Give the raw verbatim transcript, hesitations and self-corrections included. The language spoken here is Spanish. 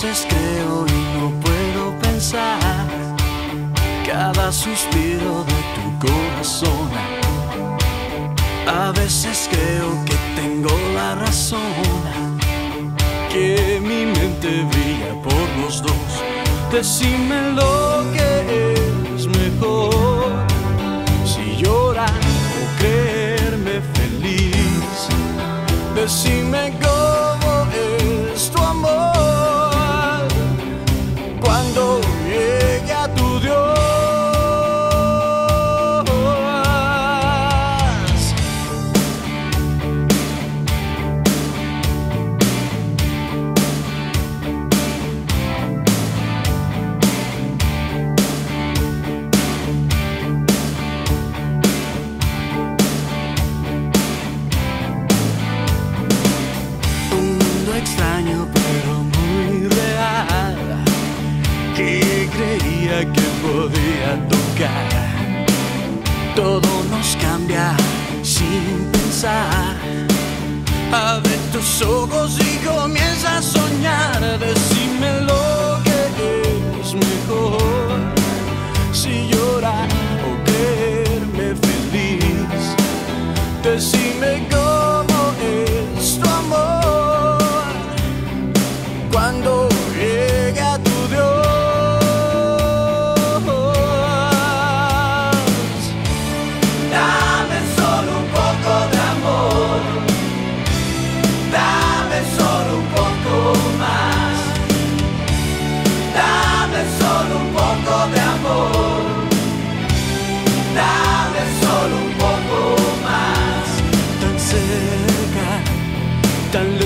veces creo y no puedo pensar cada suspiro de tu corazón. A veces creo que tengo la razón, que mi mente brilla por los dos. Decime lo que es mejor, si llorar o creerme feliz. Decime cómo es tu amor cuando llegue a tu Dios. Extraño pero muy real, que creía que podía tocar. Todo nos cambia sin pensar. Abre tus ojos y comienza a soñar. Decime lo que es mejor, si llorar o creerme feliz. Decime cómo es tu amor cuando llegue a tu Dios. Dame solo un poco de amor, dame solo un poco más. Dame solo un poco de amor, dame solo un poco más. Tan cerca, tan lejos,